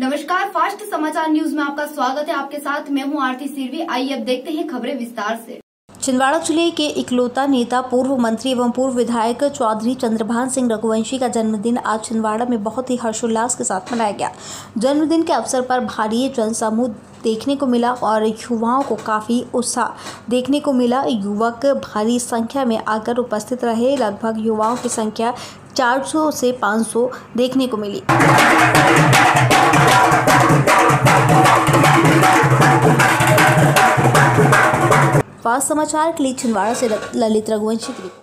नमस्कार, फास्ट समाचार न्यूज में आपका स्वागत है। आपके साथ मैं हूं आरती सिरवी। आइए अब देखते हैं खबरें विस्तार से। छिंदवाड़ा जिले के इकलौता नेता पूर्व मंत्री एवं पूर्व विधायक चौधरी चंद्रभान सिंह रघुवंशी का जन्मदिन आज छिंदवाड़ा में बहुत ही हर्षोल्लास के साथ मनाया गया। जन्मदिन के अवसर पर भारी जनसमूह देखने को मिला और युवाओं को काफी उत्साह देखने को मिला। युवक भारी संख्या में आकर उपस्थित रहे। लगभग युवाओं की संख्या 400 से 500 देखने को मिली। फास्ट समाचार के लिए छिंदवाड़ा से ललित रघुवंशी की रिपोर्ट।